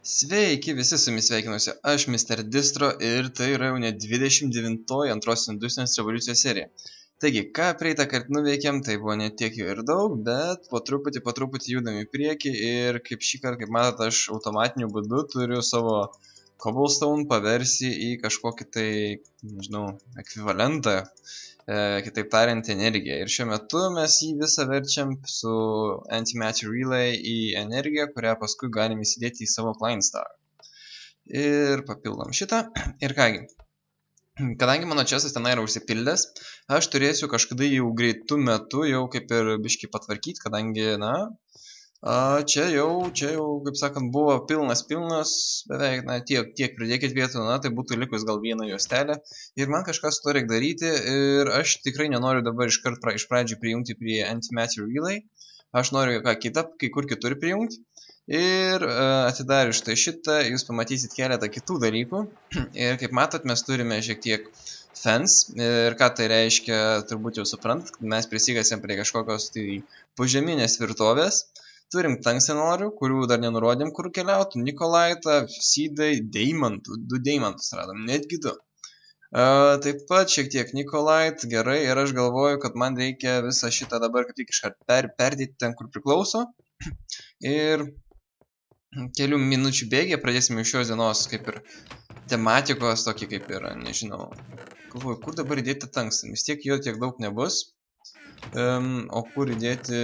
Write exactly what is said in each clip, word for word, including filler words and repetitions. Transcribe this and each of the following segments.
Sveiki, visi su jumis sveikinuosi, aš mister Distro ir tai yra jau net dvidešimt devintoji antros industrinės revoliucijos serija. Taigi, ką praeitą kartą nuveikėm, tai buvo ne tiek jau ir daug, bet po truputį, po truputį judam į priekį ir kaip šį kartą, kaip matot, aš automatiniu būdu turiu savo cobblestone paversti į kažkokį tai, nežinau, ekvivalentą, e, kitaip tariant, energiją. Ir šiuo metu mes jį visą verčiam su antimatter relay į energiją, kurią paskui galim įsidėti į savo client star. Ir papildom šitą. Ir kągi, kadangi mano česas ten yra užsipildęs, aš turėsiu kažkada jau greitų metų jau kaip ir biškį patvarkyti, kadangi, na, čia jau, čia jau, kaip sakant, buvo pilnas, pilnas, beveik, na, tiek, tiek pridėkit vietų, na, tai būtų likus gal vieną juostelę. Ir man kažkas to reikia daryti ir aš tikrai nenoriu dabar iškart pra, iš pradžių prijungti prie antimatter relay. Aš noriu ką kitą, kai kur kitur prijungti. Ir uh, atidarius štai šitą, jūs pamatysit keletą kitų dalykų. Ir kaip matot, mes turime šiek tiek fence. Ir ką tai reiškia, turbūt jau suprantat, kad mes prisikasėm prie kažkokios tai požeminės tvirtovės. Turim tungstenorių, kurių dar nenurodėm, kur keliautų. Nikolaitą, seedai, deimantų. Du deimantus radom, netgi du. Uh, taip pat šiek tiek Nikolait, gerai. Ir aš galvoju, kad man reikia visą šitą dabar kaip tik iškart per, perdėti ten, kur priklauso. Ir kelių minučių bėgė pradėsime iš šios dienos kaip ir tematikos, tokį kaip ir, nežinau, galvoju, kur dabar įdėti tungsten, vis tiek jo tiek daug nebus, um, o kur įdėti,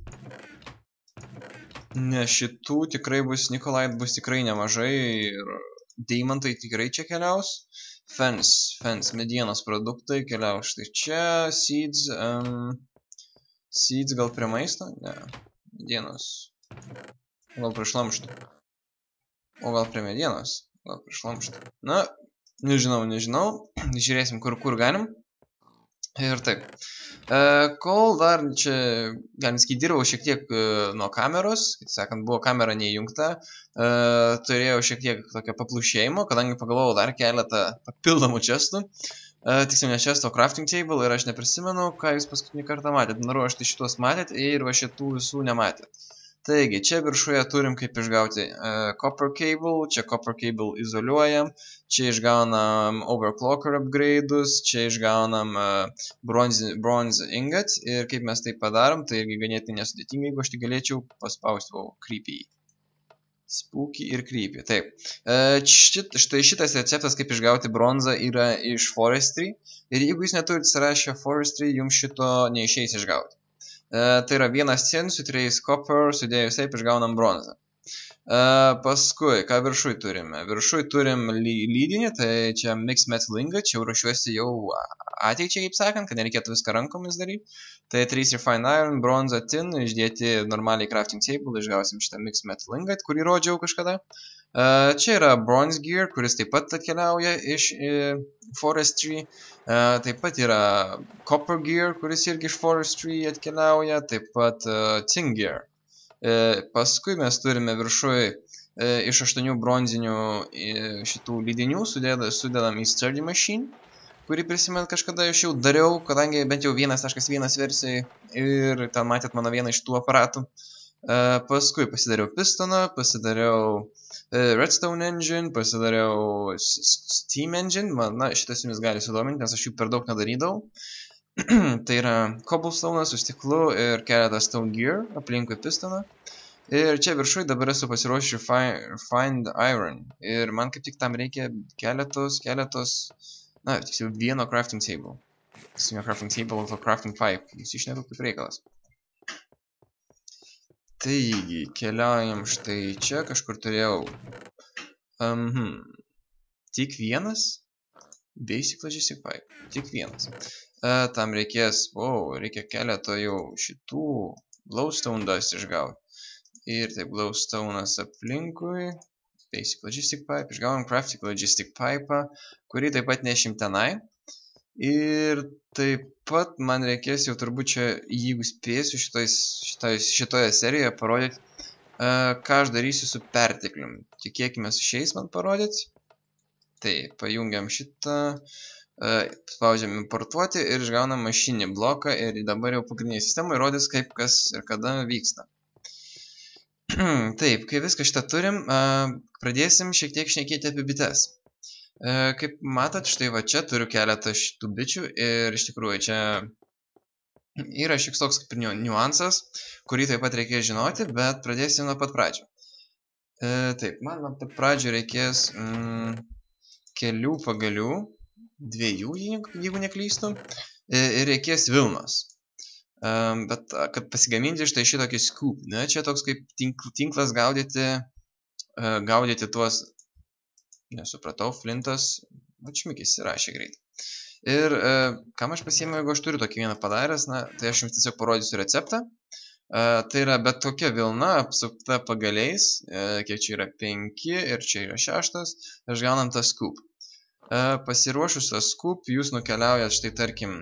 ne šitų tikrai bus, Nikolait bus tikrai nemažai ir deimantai tikrai čia keliaus, fence, fence, medienos produktai keliaus štai čia, seeds, um, seeds gal prie maisto, ne, medienos. Gal prie šlamšto. O gal prie medienos. Gal prie šlamšto. Na, nežinau, nežinau. Žiūrėsim, kur, kur galim. Ir taip. E, kol dar čia, galim sakyti, dirbau šiek tiek e, nuo kameros. Kaip sakant, buvo kamera neįjungta. E, turėjau šiek tiek tokio paplušėjimo, kadangi pagalvojau dar keletą papildomų čestų. E, tiksliau ne često, crafting table. Ir aš neprisimenu, ką jūs paskutinį kartą matėt. Noriu, aš tai šitos matėt ir va šitų visų nematėt. Taigi, čia viršuje turim kaip išgauti uh, copper cable, čia copper cable izoliuojam, čia išgaunam overclocker upgrade'us, čia išgaunam uh, bronze, bronze ingot ir kaip mes tai padarom, tai irgi ganėtai nesudėtingai, jeigu aš tai galėčiau paspausti, o, creepy. Spooky ir creepy, taip. Uh, šit, štai šitas receptas, kaip išgauti bronzą, yra iš forestry ir jeigu jūs neturit sąrašę forestry, jums šito neišeis išgauti. Uh, tai yra vienas tin su trejais copper, sudėjus taip išgaunam bronzą. Uh, paskui, ką viršui turime? Viršui turim lydinį, tai čia mixed metal ingot, čia jau ruošiuosi jau ateičiai, kaip sakant, kad nereikėtų viską rankomis daryti. Tai trys refined iron, bronza, tin, išdėti normaliai crafting table, išgausim šitą mixed metal ingot, kurį rodžiau kažkada. Uh, čia yra bronze gear, kuris taip pat atkeliauja iš uh, forestry. Uh, taip pat yra copper gear, kuris irgi iš forestry atkeliauja. Taip pat uh, tin gear. Uh, paskui mes turime viršui uh, iš aštuonių bronzinių uh, šitų lydinių sudėda, sudedam į sturdy machine, kurį prisimint kažkada aš jau dariau, kadangi bent jau vienas taškas vienas versijai ir ten matėt mano vieną iš tų aparatų. Uh, paskui pasidariau pistoną, pasidariau uh, redstone engine, pasidariau steam engine, man, na, šitas jums gali sudominti, nes aš jų per daug nedarydavau. Tai yra cobblestone su stiklu ir keletas stone gear aplinkui pistoną. Ir čia viršui dabar esu pasiruošęs refined iron. Ir man kaip tik tam reikia keletos, keletos, na, tiksliau vieno crafting table. Tiksliau crafting table, o crafting pipe, jūs išnetu kaip reikalas. Taigi, keliaujam štai čia, kažkur turėjau um, hmm, tik vienas basic logistic pipe, tik vienas. Uh, tam reikės, wow, reikia keletą jau šitų glowstone dust išgauti. Ir taip, glowstone'as aplinkui, basic logistic pipe, išgaunam crafting logistic pipe, kurį taip pat nešim tenai. Ir taip pat man reikės jau turbūt čia, jeigu spėsiu šitoje, šitoje, šitoje serijoje parodyti, uh, ką aš darysiu su perteklium. Tikėkime išeis man parodyti. Tai pajungiam šitą, uh, spaudžiam importuoti ir išgaunam mašinį bloką ir dabar jau pagrindinė sistema įrodys, kaip kas ir kada vyksta. Taip, kai viską šitą turim, uh, pradėsim šiek tiek šnekėti apie bites. Uh, kaip matot, štai va čia turiu keletą šitų bičių ir iš tikrųjų čia yra šiek toks kaip ir niuansas, kurį taip pat reikės žinoti, bet pradėsim nuo pat pradžio. Uh, taip, man nuo pat pradžio reikės mm, kelių pagalių, dviejų, jeigu neklystu, ir reikės vilnos. Um, bet kad pasigaminti štai šitokį scoop, ne, čia toks kaip tinkl, tinklas gaudyti, uh, gaudyti tuos, nesupratau, flintas, atšmikis įrašė greitai. Ir uh, kam aš pasiėmiau, jeigu aš turiu tokį vieną padaręs, na, tai aš jums tiesiog parodysiu receptą. Uh, tai yra bet tokia vilna, apsupta pagaliais, uh, kiek čia yra penki ir čia yra šeštas, aš gaunam tą scoop. Uh, pasiruošus tą scoop, jūs nukeliaujat štai tarkim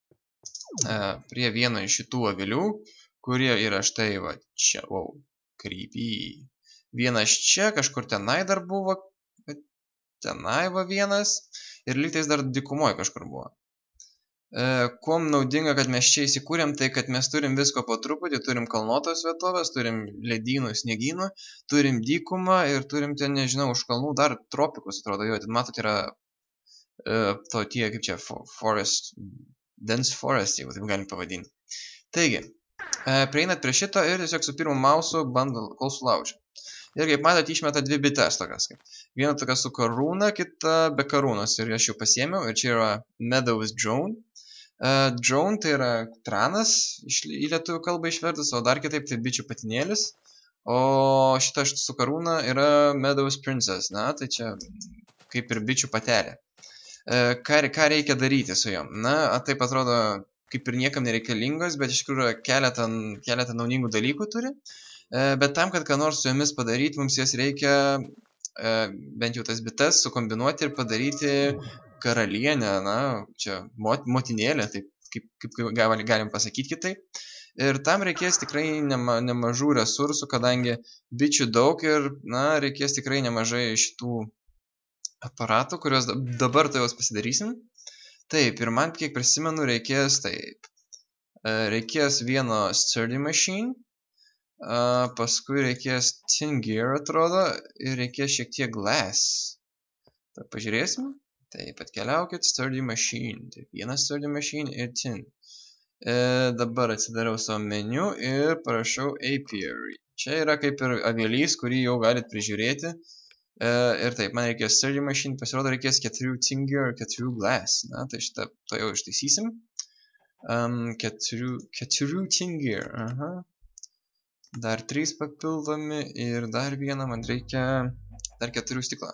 prie vieno iš šitų avilių, kurie yra štai va čia, wow, creepy. Vienas čia, kažkur tenai dar buvo, tenai va vienas, ir lygtais dar dykumoje kažkur buvo. E, kuom naudinga, kad mes čia įsikūrėm, tai kad mes turim visko po truputį, turim kalnuotos vietovės, turim ledynų, sniegynų, turim dykumą ir turim ten, nežinau, už kalnų dar tropikus, atrodo, jo, ten matot yra e, to tie, kaip čia, forest, dense forest, jeigu taip galim pavadinti. Taigi, prieinat prie šito ir tiesiog su pirmu mausu bandot, kol sulaužia. Ir kaip matot, išmeta dvi bites tokias. Viena tokia su karūna, kita be karūnos. Ir aš jau pasiėmiau. Ir čia yra Meadows Drone. Uh, drone tai yra tranas, į lietuvių kalbą išvertus, o dar kitaip tai bičių patinėlis. O šita su karūna yra Meadows Princess. Na, tai čia kaip ir bičių patelė. Ką, ką reikia daryti su jom? Na, taip atrodo, kaip ir niekam nereikalingos, bet iš tikrųjų keletą, keletą naudingų dalykų turi. Bet tam, kad ką nors su jomis padaryti, mums jas reikia, bent jau tas bites, sukombinuoti ir padaryti karalienę, na, čia mot, motinėlę, taip, kaip, kaip galim pasakyti kitaip. Ir tam reikės tikrai nema, nemažų resursų, kadangi bičių daug ir, na, reikės tikrai nemažai šitų aparatų, kuriuos dabar tai jos pasidarysim. Taip, ir man, kiek prisimenu, reikės taip. Reikės vieno sturdy machine, paskui reikės tin gear, atrodo, ir reikės šiek tiek glass. Tai pažiūrėsim. Taip, atkeliaukit, sturdy machine. Taip, vienas sturdy machine ir tin. E, dabar atsidarau savo meniu ir parašau apiary. Čia yra kaip ir avilys, kurį jau galit prižiūrėti. Uh, ir taip, man reikės sturdy machine, pasirodo reikės keturių tin gear ir keturių glass. Na, tai šitą to jau ištaisysim. Um, keturių, keturių tin gear. Aha. Dar trys papildomi ir dar vieną man reikia dar keturių stiklą.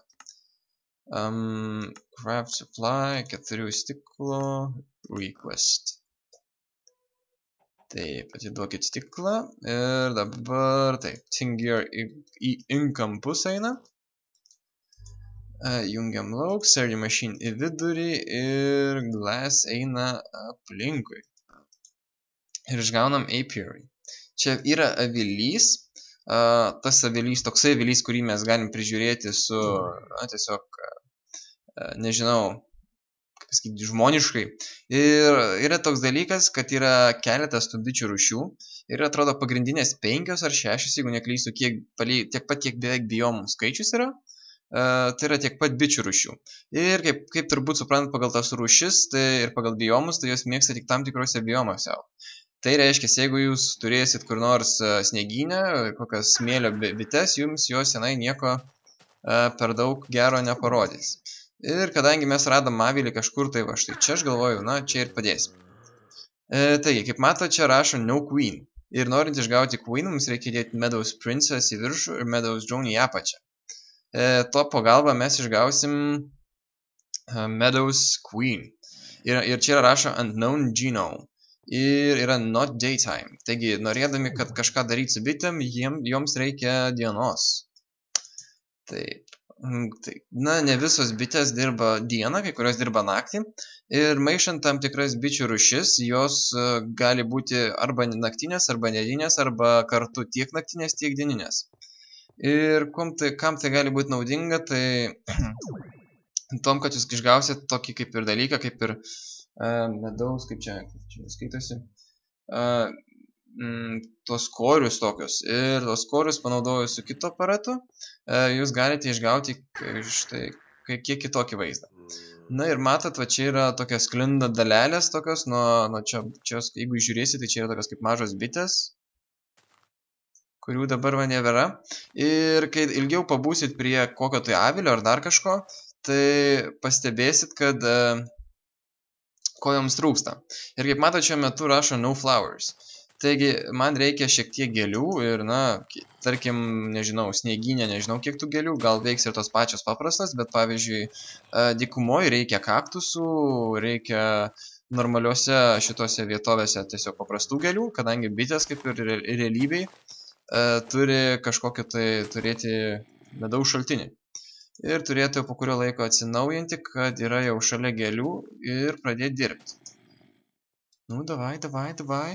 Um, craft supply, keturių stiklo, request. Taip, atiduokit stiklą ir dabar taip, tin gear į, į inkampus eina. Uh, jungiam lauk, sturdy machine į vidurį ir glass eina aplinkui. Ir išgaunam apiary. Čia yra avilys. Uh, tas avilys, toksai avilys, kurį mes galim prižiūrėti su, na, tiesiog, uh, nežinau, kaip pasakyti, žmoniškai. Ir yra toks dalykas, kad yra keletas tų bičių rūšių. Ir atrodo pagrindinės penkios ar šešios, jeigu neklystu, kiek, tiek pat, kiek beveik biomų skaičius yra. Uh, tai yra tiek pat bičių rūšių. Ir kaip, kaip turbūt suprant pagal tas rūšis tai ir pagal biomus, tai jos mėgsta tik tam tikrose biomuose. Tai reiškia, jeigu jūs turėsit kur nors uh, sniegynę, kokias smėlio bites, jums jos senai nieko uh, per daug gero neparodys. Ir kadangi mes radom avilį kažkur, tai va štai čia aš galvoju, na, čia ir padėsim. E, taigi, kaip mato, čia rašo no queen. Ir norint išgauti queen, mums reikia dėti Meadows Princess į viršų ir Meadows Drone į apačią. E, to pagalba mes išgausim uh, Meadows Queen. Ir, ir čia rašo unknown genome. Ir yra not daytime. Taigi, norėdami, kad kažką daryti su bitėm, jiem, joms reikia dienos. Taip. Tai, na, ne visos bitės dirba dieną, kai kurios dirba naktį. Ir maišant tam tikras bičių rūšis, jos uh, gali būti arba naktinės, arba nedinės, arba kartu tiek naktinės, tiek dieninės. Ir tai, kam tai gali būti naudinga, tai tom, kad jūs išgausit tokį kaip ir dalyką, kaip ir uh, medaus, kaip čia, kaip čia skaitosi, uh, mm, tuos korius tokius. Ir tuos korius panaudojus su kito aparatu, jūs galite išgauti štai kiek kitokį vaizdą. Na ir matot, va čia yra tokios sklinda dalelės tokios, nuo, nuo čia, čia, jeigu žiūrėsite, tai čia yra tokios kaip mažos bitės, kurių dabar va nebėra. Ir kai ilgiau pabūsit prie kokio tai avilio ar dar kažko, tai pastebėsit, kad uh, ko joms trūksta. Ir kaip matot, šiuo metu rašo no flowers. Taigi, man reikia šiek tiek gėlių ir, na, tarkim, nežinau, snieginė, nežinau kiek tų gėlių, gal veiks ir tos pačios paprastas, bet pavyzdžiui, dykumoje reikia kaktusų, reikia normaliuose šitose vietovėse tiesiog paprastų gėlių, kadangi bitės, kaip ir realybėj, turi kažkokį tai turėti medaus šaltinį. Ir turėtų po kurio laiko atsinaujinti, kad yra jau šalia gėlių ir pradėti dirbti. Nu, davai, davai, davai.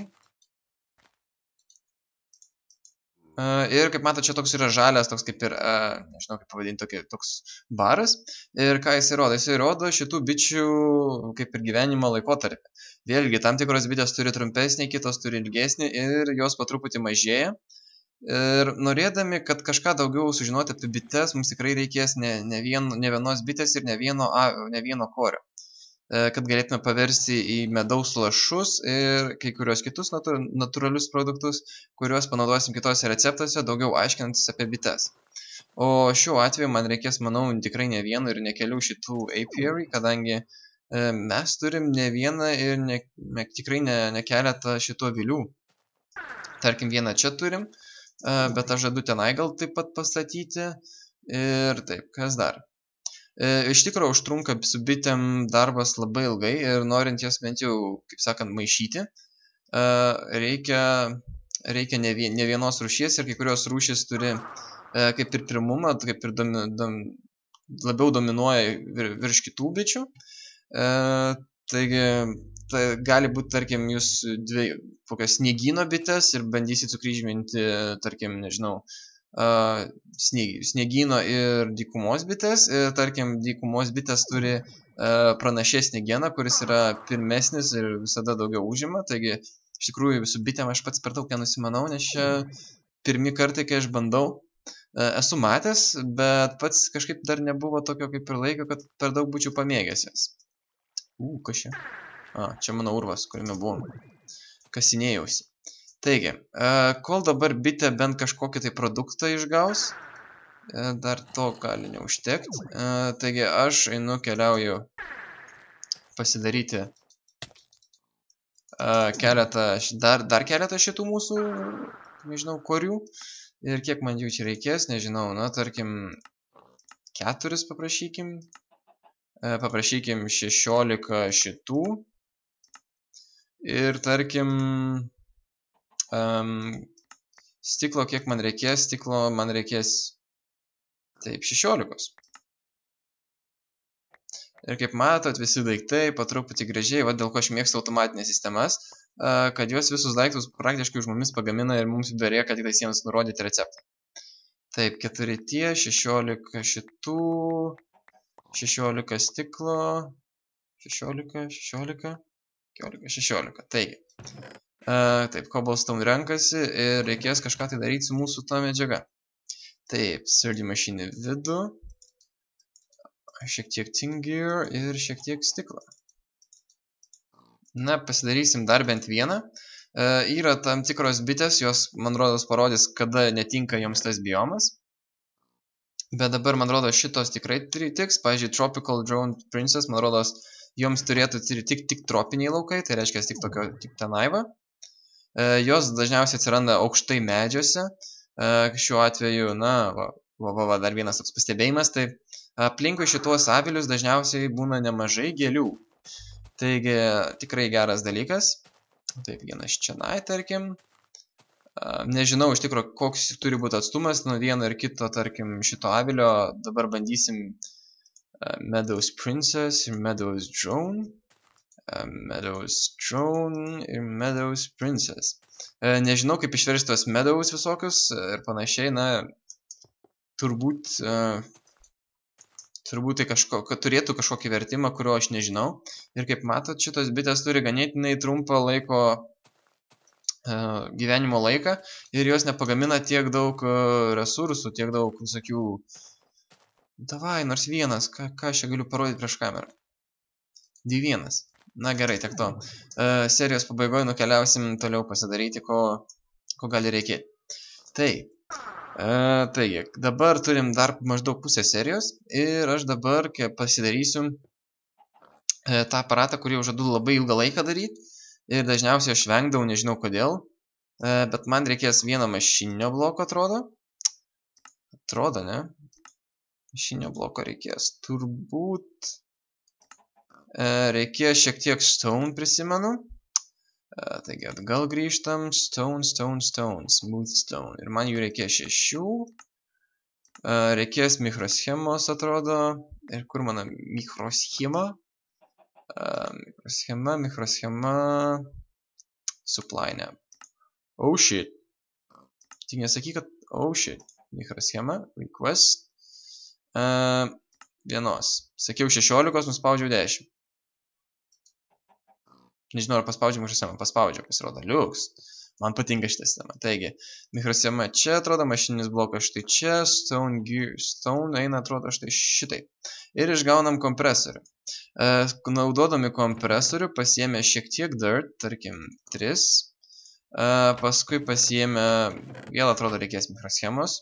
Uh, ir kaip matot, čia toks yra žalias, toks kaip ir, uh, nežinau kaip pavadinti, tokį, toks baras. Ir ką jis įrodo? Jis įrodo šitų bičių kaip ir gyvenimo laikotarpį. Vėlgi, tam tikros bitės turi trumpesnį, kitos turi ilgesnį ir jos po truputį mažėja. Ir norėdami, kad kažką daugiau sužinoti apie bites, mums tikrai reikės ne, ne, vien, ne vienos bitės ir ne vieno, ne vieno korio. Kad galėtume paversti į medaus lašus ir kai kurios kitus natūralius produktus, kuriuos panaudosim kitose receptuose, daugiau aiškinantis apie bites. O šiuo atveju man reikės, manau, tikrai ne vieno ir ne kelių šitų apiary, kadangi mes turim ne vieną ir ne, ne, tikrai ne, ne keletą šitų avilių. Tarkim, vieną čia turim, bet aš žadu tenai gal taip pat pastatyti. Ir taip, kas dar? Iš tikrųjų užtrunka su bitėm darbas labai ilgai ir norint jas bent jau, kaip sakant, maišyti, reikia, reikia ne, vien, ne vienos rūšies ir kai kurios rūšys turi kaip ir pirmumą, kaip ir domi, dom, labiau dominuoja vir, virš kitų bičių. Taigi, tai gali būti, tarkim, jūs dvi kokias sniegyno bitės ir bandysit sukryžminti, tarkim, nežinau, Uh, sniegyno ir dykumos bitės. Ir, tarkim, dykumos bitės turi uh, pranašesnį geną, kuris yra pirmesnis ir visada daugiau užima. Taigi, iš tikrųjų, su bitėm aš pats per daug nenusimanau, nes čia pirmi kartai, kai aš bandau, uh, esu matęs, bet pats kažkaip dar nebuvo tokio kaip ir laiko, kad per daug būčiau pamėgęs jas. U, kas čia? A, čia mano urvas, kuriame buvom. Kasinėjausi. Taigi, kol dabar bitė bent kažkokį tai produktą išgaus, dar to gali neužtekti. Taigi, aš einu keliauju pasidaryti keletą, dar, dar keletą šitų mūsų, nežinau, korių. Ir kiek man jų čia reikės, nežinau, na, tarkim, keturis paprašykim. Paprašykim šešiolika šitų. Ir, tarkim... Um, stiklo, kiek man reikės, stiklo man reikės, taip, šešiolikos. Ir kaip matot, visi daiktai po truputį gražiai, va dėl ko aš mėgstu automatinės sistemas, uh, kad juos visus daiktus praktiškai už mumis pagamina ir mums berėka tik tais jiems nurodyti receptą. Taip, keturi tie, šešiolika šitų, šešiolika stiklo, šešiolika, šešiolika, šešiolika, šešiolika, taigi. Uh, taip, cobblestone renkasi ir reikės kažką tai daryti su mūsų ta medžiaga. Taip, sturdy machine į vidų, šiek tiek tin gear ir šiek tiek stiklą. Na, pasidarysim dar bent vieną. Uh, yra tam tikros bitės, jos, man rodos, parodys, kada netinka joms tas biomas. Bet dabar, man rodos, šitos tikrai tiks. Pavyzdžiui, Tropical Drone Princess, man rodos, joms turėtų tik, tik tropiniai laukai, tai reiškia tik, tokio, tik tenaiva. Jos dažniausiai atsiranda aukštai medžiuose. Šiuo atveju, na, va, va, va, dar vienas toks pastebėjimas, tai aplinkui šitos avilius dažniausiai būna nemažai gėlių. Taigi, tikrai geras dalykas. Taip, vienas čionai, tarkim. Nežinau, iš tikrųjų, koks turi būti atstumas nuo vieno ir kito, tarkim, šito avilio. Dabar bandysim Meadows Princess ir Meadows Drone. Meadows Drone ir Meadows Princess. Nežinau, kaip išversti tos Meadows visokius ir panašiai, na, turbūt, turbūt tai kažko, kad turėtų kažkokį vertimą, kurio aš nežinau. Ir kaip matot, šitos bitės turi ganėtinai trumpą laiko gyvenimo laiką ir jos nepagamina tiek daug resursų, tiek daug visokių... Davai, nors vienas, ką, ką aš čia galiu parodyti prieš kamerą. Dvi vienas. Na gerai, tiek to. Uh, serijos pabaigoje nukeliausim toliau pasidaryti, ko, ko gali reikėti. Tai, uh, taigi, dabar turim dar maždaug pusę serijos ir aš dabar pasidarysiu uh, tą aparatą, kurį jau žadu labai ilgą laiką daryti. Ir dažniausiai aš vengdavau, nežinau kodėl, bet man reikės vieno mašininio bloko, atrodo. Atrodo, ne? Mašininio bloko reikės. Turbūt reikės šiek tiek stone, prisimenu. Taigi, atgal grįžtam. Stone, stone, stone, smooth stone. Ir man jų reikės šešių. Reikės mikroschemos, atrodo. Ir kur mano mikroschema? Uh, mikroschema, mikroschema, supply ne. Oh shit. Tik nesakyk, kad oh shit. Mikroschema, request. Uh, vienos. Sakiau šešiolikos, nuspaudžiau dešimt. Nežinau, ar paspaudžiau mikroschemą. Paspaudžiau, pasirodo. Liuks. Man patinka šitą sistemą. Taigi, mikroschema čia atrodo, mašininis blokas štai čia, stone, stone eina atrodo štai šitai. Ir išgaunam kompresorių. E, naudodami kompresorių pasiėmė šiek tiek dirt, tarkim tris. E, paskui pasiėmė, vėl atrodo reikės mikroschemos.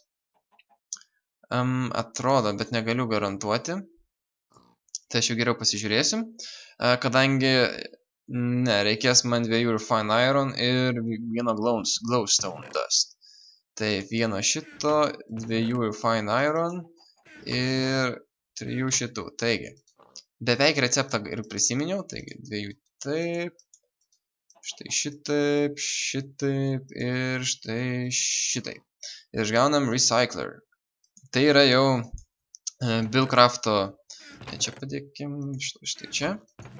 E, atrodo, bet negaliu garantuoti. Tai aš jau geriau pasižiūrėsim. E, kadangi... Ne, reikės man dviejų refine iron ir vieno glowstone dust. Tai vieno šito, dviejų refine iron ir trijų šitų. Taigi, beveik receptą ir prisiminiau. Taigi, dviejų taip, štai šitaip, šitaip ir štai šitaip. Ir išgaunam recycler. Tai yra jau Buildcrafto, čia padėkim, štai čia.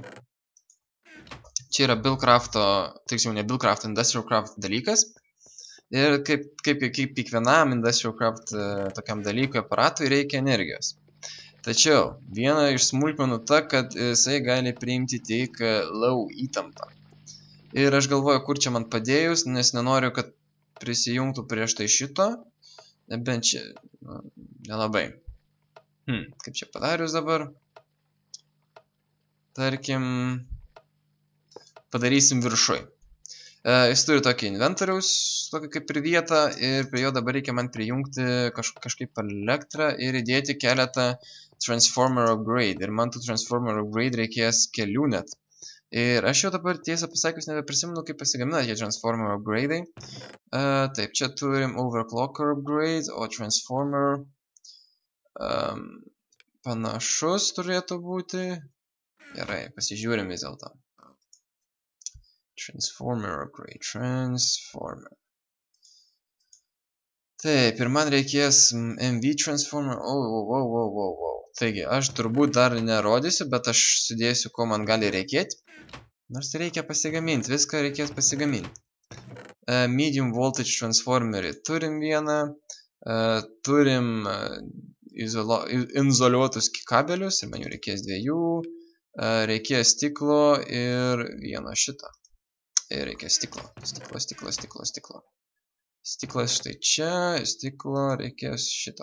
Čia yra Buildcrafto, tiksliau ne Buildcraft, Industrial Craft dalykas. Ir kaip, kaip, kaip kiekvienam Industrial Craft tokiam dalykui aparatui reikia energijos. Tačiau viena iš smulkmenų ta, kad jisai gali priimti tik low įtampą. Ir aš galvoju, kur čia man padėjus, nes nenoriu, kad prisijungtų prieš tai šito. Bent čia, nu, nelabai. Hmm, kaip čia padarius dabar? Tarkim... Padarysim viršui. E, jis turi tokį inventoriaus, tokį kaip ir vietą, ir prie jo dabar reikia man prijungti kaž, kažkaip elektrą ir įdėti keletą transformer upgrade. Ir man tų transformer upgrade reikės kelių net. Ir aš jau dabar tiesą pasakius nebeprisimenu, kaip pasigamina tie transformer upgrade. E, taip, čia turim overclocker upgrade, o transformer um, panašus turėtų būti. Gerai, pasižiūrim vis dėlto. Transformer upgrade, transformer. Taip, ir man reikės M V transformer. O, o, o, o, o, o. Taigi, aš turbūt dar nerodysiu, bet aš sudėsiu, ko man gali reikėti. Nors reikia pasigaminti, viską reikės pasigaminti. Uh, medium voltage transformerį turim vieną. Uh, turim uh, izolo, izoliuotus kabelius, ir man jų reikės dviejų. Uh, reikės stiklo ir vieno šito. Ir reikia stiklo. Stiklo, stiklo, stiklo, stiklo. Stiklas štai čia, stiklo reikės šito.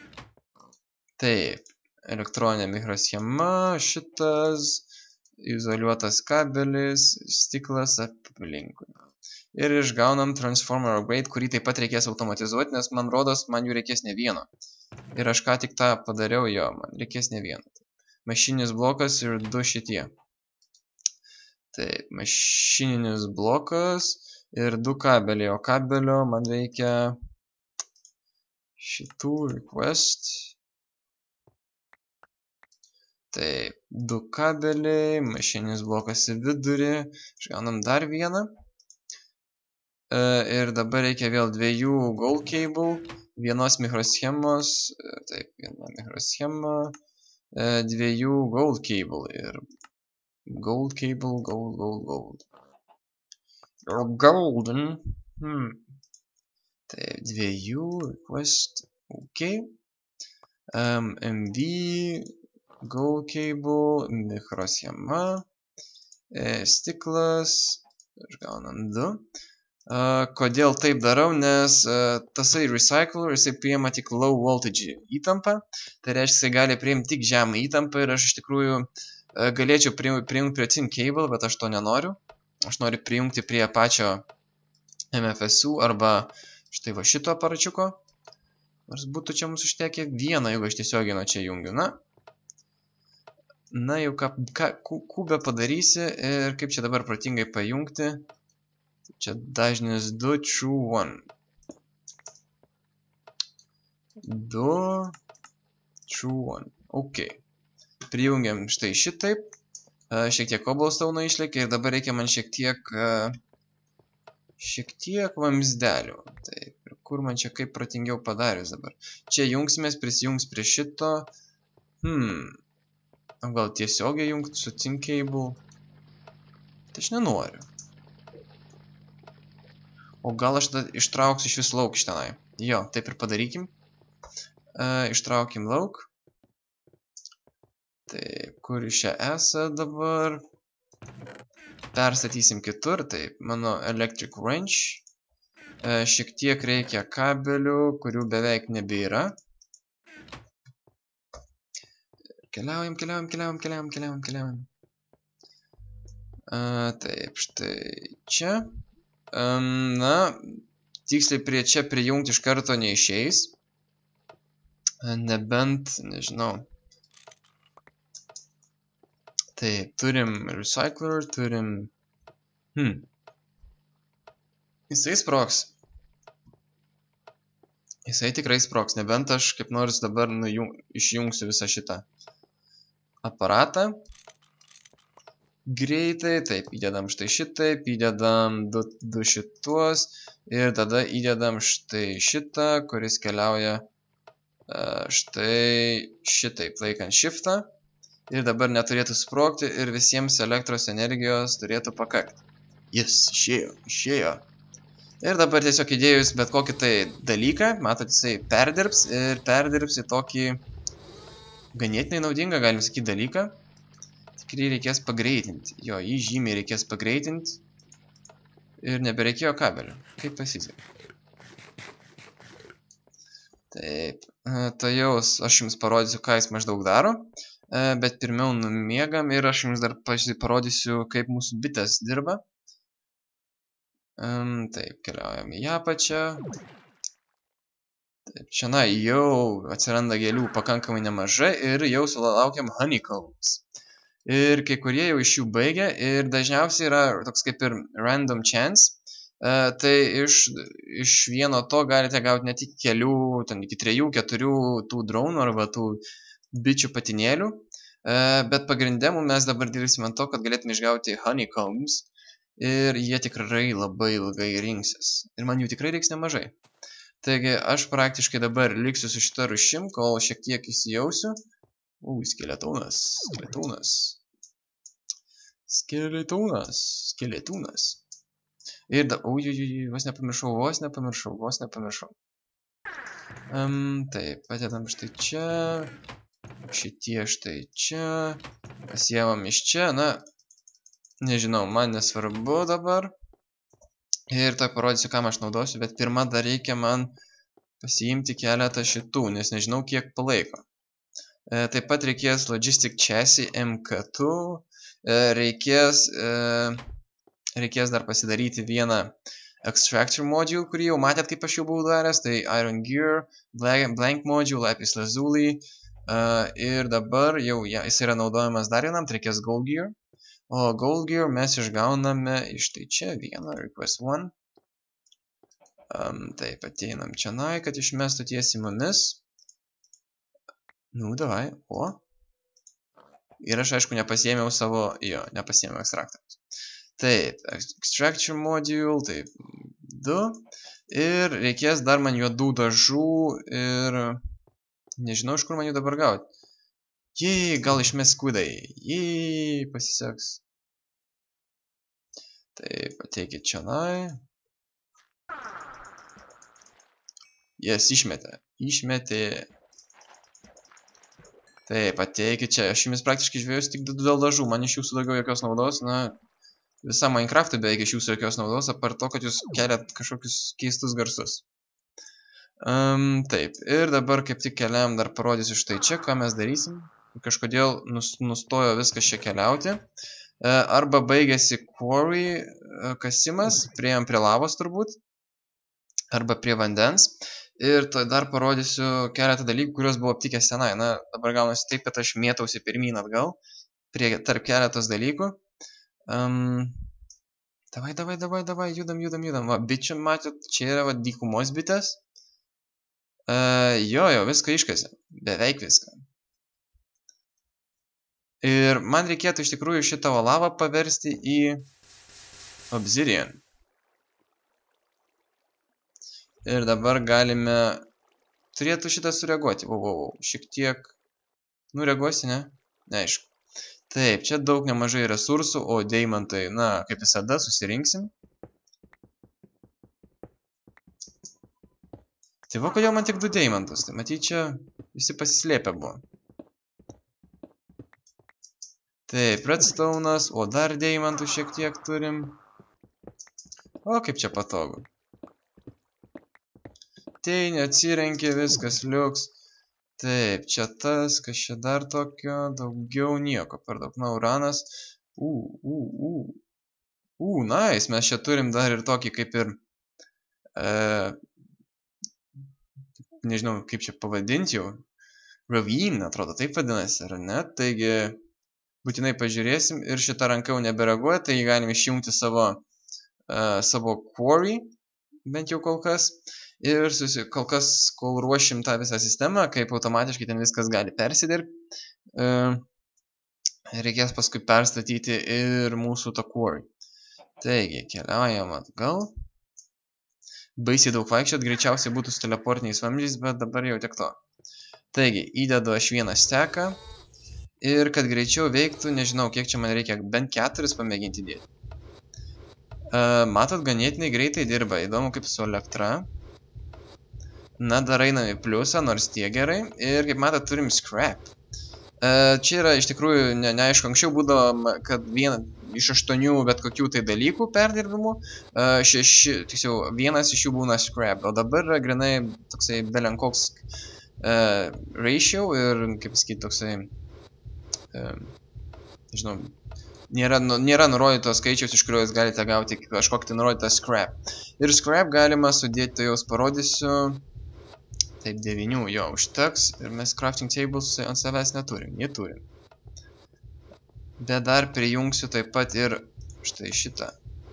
Taip, elektroninė mikroschema, šitas, izoliuotas kabelis, stiklas aplinkui. Ir išgaunam transformer upgrade, kurį taip pat reikės automatizuoti, nes man rodos, man jų reikės ne vieno. Ir aš ką tik tą padariau, jo, man reikės ne vieno. Mašininis blokas ir du šitie. Taip, mašininis blokas ir du kabeliai, o kabelio man reikia šitų request. Taip, du kabeliai, mašininis blokas į vidurį, išgaunam dar vieną. E, ir dabar reikia vėl dviejų gold cable, vienos mikroschemos, taip, viena mikroschema, e, dviejų gold cable ir gold cable, gold, gold, gold. Or golden. Hmm. Taip, dviejų, request, ok. Um, M V, gold cable, mikroschema, e, stiklas, išgaunam du. Uh, kodėl taip darau, nes uh, tasai recycler, jisai priima tik low voltage įtampą, tai reiškia, jisai gali priimti tik žemą įtampą ir aš iš tikrųjų uh, galėčiau prijungti prie tin cable, bet aš to nenoriu. Aš noriu prijungti prie pačio M F S U arba štai va šito aparačiuko. Nors būtų čia mums užtekę vieną, jeigu aš tiesiogiai nuo čia jungiu. Na, na jau ką, ką kubę padarysi ir kaip čia dabar protingai pajungti. Čia dažnis du, true, one. du, true, one. Ok. Prijungiam štai šitaip. Šiek tiek cobblestone išlėkė ir dabar reikia man šiek tiek šiek tiek vamzdelių. Taip, ir kur man čia kaip protingiau padarius dabar. Čia jungsimės, prisijungs prie šito. Hmm. O gal tiesiogiai jungt su tin cable? Tai aš nenoriu. O gal aš tada ištrauksiu iš vis lauk iš tenai. Jo, taip ir padarykim. Uh, ištraukim lauk. Taip, kur iš čia esą dabar? Perstatysim kitur. Taip, mano electric wrench. Uh, šiek tiek reikia kabelių, kurių beveik nebėra. Keliaujam, keliaujam, keliaujam, keliaujam, keliaujam, keliaujam. Uh, taip, štai čia. Um, na, tiksliai prie čia prijungti iš karto neišeis. Nebent, nežinau. Taip, turim recycler, turim... Hmm. Jisai sprogs. Jisai tikrai sprogs, nebent aš kaip nors dabar nujung, išjungsiu visą šitą aparatą. Greitai, taip, įdedam štai šitaip, įdedam du, du šituos ir tada įdedam štai šitą, kuris keliauja uh, štai šitaip, laikant shiftą ir dabar neturėtų sprogti ir visiems elektros energijos turėtų pakakti. Jis išėjo, išėjo. Ir dabar tiesiog įdėjus bet kokį tai dalyką, matot, jisai perdirbs ir perdirbs į tokį ganėtinai naudingą, galim sakyti, dalyką. Tikrai reikės pagreitinti. Jo, jį žymiai reikės pagreitinti. Ir nebereikėjo kabelių. Kaip pasisekė. Taip. Tai jau aš jums parodysiu, ką jis maždaug daro. Bet pirmiau numiegam ir aš jums dar parodysiu, kaip mūsų bitės dirba. Taip, keliaujam į apačią. Taip, šiandien jau atsiranda gėlių pakankamai nemažai ir jau sulaukiam honeycombs. Ir kai kurie jau iš jų baigia ir dažniausiai yra toks kaip ir random chance. Uh, tai iš, iš vieno to galite gauti ne tik kelių, ten iki trejų, keturių tų dronų arba tų bičių patinėlių. Uh, bet pagrinde mes dabar dirbsime ant to, kad galėtume išgauti honeycombs. Ir jie tikrai labai ilgai rinksis. Ir man jų tikrai reiks nemažai. Taigi aš praktiškai dabar liksiu su šita rūšim, kol šiek tiek įsijausiu. U, skeletonas, skeletonas. Skeletonas, skeletonas. Ir da... Ui, ui, ui, vos nepamiršau, vos nepamiršau, vos nepamiršau. Um, taip, padedam štai čia. Šitie štai čia. Pasiemam iš čia, na. Nežinau, man nesvarbu dabar. Ir tai parodysiu, kam aš naudosiu, bet pirmą dar reikia man pasiimti keletą šitų, nes nežinau, kiek palaiko. E, taip pat reikės Logistic Chassis M K du, e, reikės, e, reikės dar pasidaryti vieną Extractor Module, kurį jau matėt, kaip aš jau buvau daręs, tai Iron Gear, Blank, blank Module, Lapis Lazuli, e, ir dabar jau ja, jis yra naudojamas dar vienam, tai reikės Gold Gear, o Gold Gear mes išgauname iš tai čia vieną, Request one, um, taip ateinam čia, na, kad išmestų tiesiai mumis. Nu, davai, o. Ir aš, aišku, nepasiėmiau savo, jo, nepasiėmiau ekstraktorius. Taip, Extractor Module, taip, du. Ir reikės dar man juodų dažų ir nežinau, iš kur man jų dabar gauti. Jei, gal išmes skudai. Jei, pasiseks. Taip, ateikit čionai. Jas išmetė. Išmetė. Taip, ateikit čia. Aš jumis praktiškai žvėjus tik dėl dažų. Man iš jūsų daugiau jokios naudos. Na, Visa Minecraft'ui beveik iš jūsų jokios naudos, apart to, kad jūs keliat kažkokius keistus garsus. Um, taip, ir dabar kaip tik keliam dar parodysiu štai čia, ką mes darysim. Kažkodėl nus, nustojo viskas čia keliauti. Uh, arba baigėsi quarry uh, kasimas, prieėm prie lavos turbūt, arba prie vandens. Ir tai dar parodysiu keletą dalykų, kuriuos buvo aptikęs senai. Na, dabar gaunasi taip, kad aš mėtausi pirmyn atgal, prie, tarp keletos dalykų. Um, davai, davai, davai, davai, judam, judam, judam. Va, bičių, matot, čia yra va, dykumos bitės. Uh, jo, jo, viską iškasė. Beveik viską. Ir man reikėtų iš tikrųjų šitą lavą paversti į obsidian. Ir dabar galime... Turėtų šitą sureaguoti. O, o, o, šiek tiek... Nu, reaguosi, ne? Neaišku. Taip, čia daug nemažai resursų, o deimantai, na, kaip visada, susirinksim. Tai va, kodėl man tik du deimantus? Tai matyt, čia visi pasislėpę buvo. Taip, redstone'as, o dar deimantų šiek tiek turim. O, kaip čia patogu. Teini, atsirenki, viskas liuks. Taip, čia tas, kas čia dar tokio, daugiau nieko, per daug. Na, uranas. U, u, u. U, nice, mes čia turim dar ir tokį kaip ir, e, nežinau, kaip čia pavadinti jau. Ravine, atrodo, taip vadinasi, ar ne? Taigi, būtinai pažiūrėsim ir šitą ranką jau nebereaguoja, tai galim išjungti savo, e, savo quarry, bent jau kol kas. Ir susi, kol kas, kol ruošim tą visą sistemą, kaip automatiškai ten viskas gali persidirbti, e, reikės paskui perstatyti ir mūsų tą quarry. Taigi, keliaujam atgal. Baisiai daug vaikščiot, greičiausiai būtų su teleportiniais vamzdžiais, bet dabar jau tiek to. Taigi, įdedu aš vieną steką. Ir kad greičiau veiktų, nežinau, kiek čia man reikia, bent keturis pamėginti dėti. E, matot, ganėtinai greitai dirba, įdomu kaip su elektra. Na, dar einam į pliusą, nors tie gerai. Ir kaip matot, turim scrap. E, čia yra iš tikrųjų, ne, neaišku, anksčiau būdavo, kad vieną iš aštuonių bet kokių tai dalykų perdirbimų, e, šeši, tiksliau, vienas iš jų būna scrap. O dabar yra grinai toksai belenkoks e, ratio ir, kaip sakyti, toksai, e, nežinau, nėra, nu, nėra nurodytos skaičiaus, iš kurio jūs galite gauti kažkokį tai nurodytą scrap. Ir scrap galima sudėti, tai jaus parodysiu. Taip, devynių jo užteks ir mes crafting tables ant savęs neturim, jį turim. Bet dar prijungsiu taip pat ir štai šitą.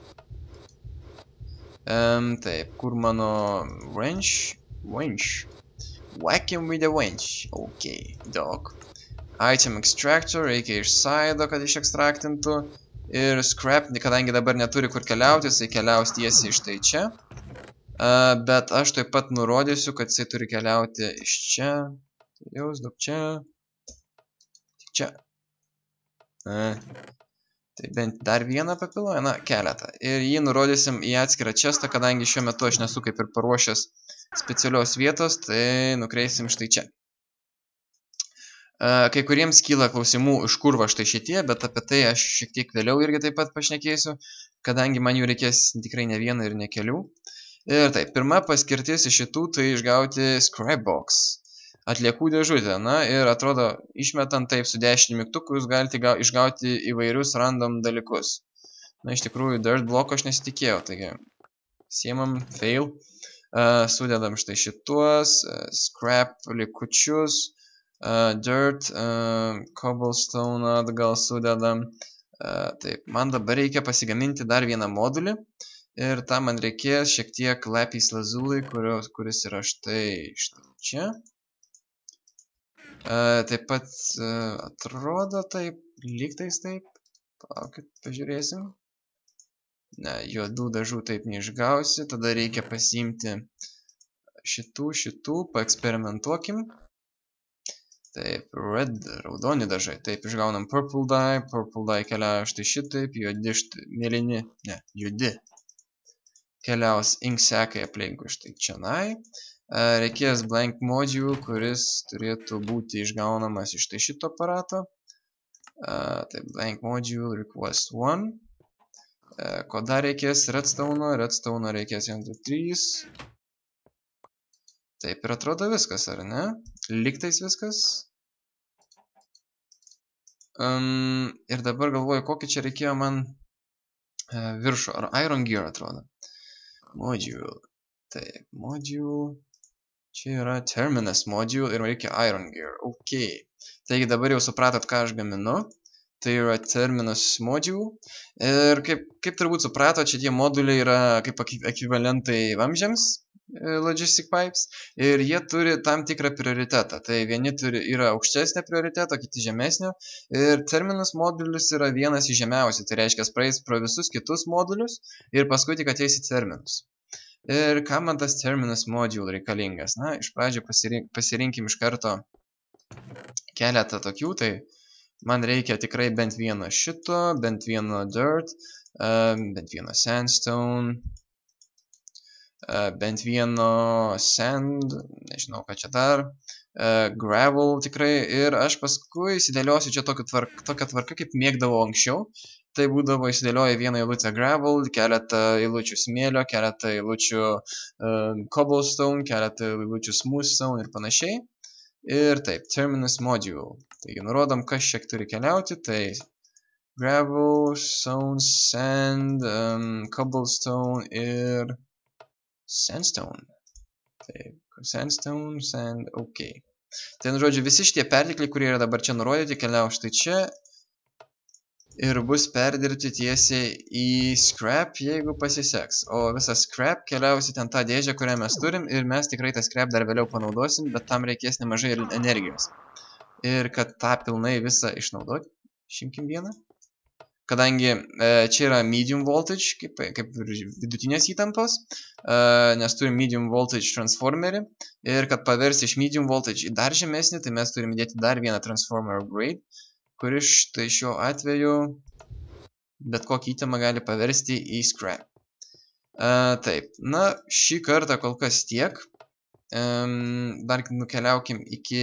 Um, taip, kur mano wrench? Wrench. Whack him with a wrench. Ok, dog. Item extractor, reikia iš saido, kad išekstraktintų. Ir scrap, kadangi dabar neturi kur keliauti, jisai keliaus tiesiai iš tai čia. Uh, bet aš taip pat nurodysiu, kad jisai turi keliauti iš čia. Jaus, daug čia. Tik čia. Uh, tai bent dar vieną papiloja, na, keletą. Ir jį nurodysim į atskirą čestą, kadangi šiuo metu aš nesu kaip ir paruošęs specialios vietos, tai nukreisim štai čia. Uh, kai kuriems kyla klausimų, iš kur va štai šitie, bet apie tai aš šiek tiek vėliau irgi taip pat pašnekėsiu, kadangi man jų reikės tikrai ne vieną ir ne kelių. Ir taip, pirma paskirtis iš šitų, tai išgauti scrapbox, atliekų dėžutę. Na ir atrodo, išmetant taip su dešiniu mygtuku, jūs galite išgauti įvairius random dalykus. Na, iš tikrųjų, dirt block aš nesitikėjau, taigi, siemam, fail, uh, sudedam štai šituos, uh, scrap likučius, uh, dirt, uh, cobblestone atgal sudedam. Uh, taip, man dabar reikia pasigaminti dar vieną modulį. Ir tam man reikės šiek tiek lapis lazuli, kurios, kuris yra štai, štai čia. Uh, taip pat uh, atrodo taip, lygtais taip. Palaukit, pažiūrėsim. Ne, juodų dažų taip neišgausi. Tada reikia pasiimti šitų, šitų, paeksperimentuokim. Taip, red, raudoni dažai. Taip, išgaunam purple dye, purple dye keliauja štai šitaip, juodi štai, mėlyni, ne, juodi. Keliaus ink sekai aplinkui štai čianai. Reikės blank module, kuris turėtų būti išgaunamas iš tai šito aparato. Tai blank module request one. E, ko dar reikės? Redstone, redstone reikės vienas, du, trys. Taip ir atrodo viskas, ar ne? Lygtais viskas. Um, ir dabar galvoju, kokį čia reikėjo man e, viršų. Ar Iron Gear atrodo? Module. Taip, module. Čia yra Terminus module ir reikia Iron Gear. Ok. Taigi dabar jau supratot, ką aš gaminu. Tai yra Terminus module. Ir kaip, kaip turbūt supratot, šitie moduliai yra kaip ekvivalentai vamzdžiams, logistic pipes. Ir jie turi tam tikrą prioritetą. Tai vieni turi, yra aukštesnė prioriteto, kiti žemesnio. Ir Terminus modulis yra vienas iš žemiausių. Tai reiškia, praeis pro visus kitus modulius ir paskui tik ateis į Terminus. Ir kam man tas Terminus module reikalingas? Na, iš pradžio pasirink, pasirinkim iš karto keletą tokių. Tai man reikia tikrai bent vieno šito, bent vieno dirt, uh, bent vieno sandstone, uh, bent vieno sand, nežinau ką čia dar, uh, gravel tikrai. Ir aš paskui įsidėliosiu čia tokią tvarką, tokią tvarką kaip mėgdavau anksčiau. Tai būdavo įsidėlioja vieną eilutę gravel, keletą eilučių smėlio, keletą eilučių uh, cobblestone, keletą eilučių smoothstone ir panašiai. Ir taip, Terminus module. Taigi nurodom, kas šiek turi keliauti. Tai gravel, stone, sand, um, cobblestone ir sandstone. Taip, sandstone, sand, ok. Tai, nu, žodžiu, visi šitie pertekliai, kurie yra dabar čia nurodyti, keliau štai čia. Ir bus perdirbti tiesiai į scrap, jeigu pasiseks. O visas scrap keliausi ten tą dėžę, kurią mes turim. Ir mes tikrai tą scrap dar vėliau panaudosim, bet tam reikės nemažai energijos. Ir kad tą pilnai visą išnaudoti, šimkim vieną. Kadangi e, čia yra medium voltage, kaip, kaip vidutinės įtampos, e, nes turim medium voltage transformerį. Ir kad paversti iš medium voltage į dar žemesnį, tai mes turim įdėti dar vieną transformer upgrade, kuris štai šiuo atveju bet kokį įtemą gali paversti į scrap. Uh, taip, na, šį kartą kol kas tiek. Um, dar nukeliaukim iki,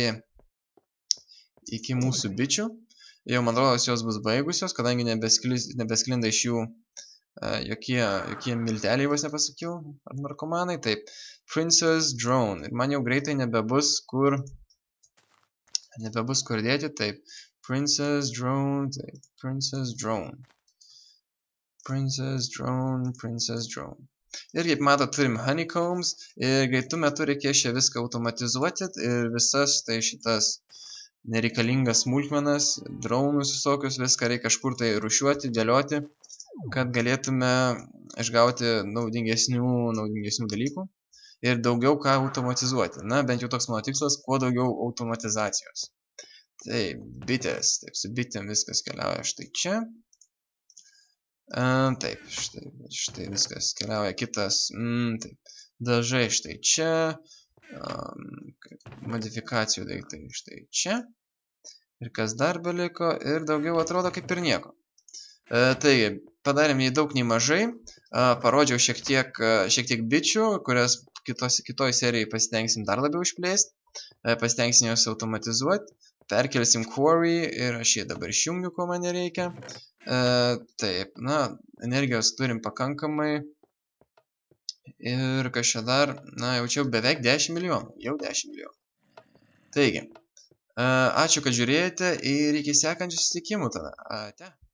iki mūsų bičių. Jau, man rodos, jos bus baigusios, kadangi nebesklinda iš jų uh, jokie, jokie milteliai, vos nepasakiau, ar narkomanai. Taip, Princess Drone. Ir man jau greitai nebebus kur, nebebus kur dėti. Taip. Princess Drone, taip, Princess Drone. Princess Drone, Princess Drone. Ir kaip matot, turim honeycombs ir greitų metų reikės čia viską automatizuoti ir visas tai šitas nereikalingas smulkmenas, dronus visokius, viską reikia kažkur tai rušiuoti, dėlioti, kad galėtume išgauti naudingesnių, naudingesnių dalykų ir daugiau ką automatizuoti. Na, bent jau toks mano tikslas, kuo daugiau automatizacijos. Taip, bitės, taip, su bitėm viskas keliauja štai čia. Uh, taip, štai, štai viskas keliauja kitas, mm, taip, dažai štai čia, um, modifikacijų daiktai štai čia. Ir kas dar beliko, ir daugiau atrodo kaip ir nieko. Uh, taigi, padarėm nei daug, nei mažai, uh, parodžiau šiek tiek, uh, šiek tiek bičių, kurias kitos, kitoj serijai pasitengsim dar labiau išplėsti, uh, pasitengsim jos automatizuoti. Perkelsim quarry ir aš jį dabar išjungiu, ko man nereikia. E, taip, na, energijos turim pakankamai. Ir kas čia dar, na, jau čia beveik dešimt milijonų. Jau dešimt milijonų. Taigi, e, ačiū, kad žiūrėjote ir iki sekančių susitikimų tada. Ate.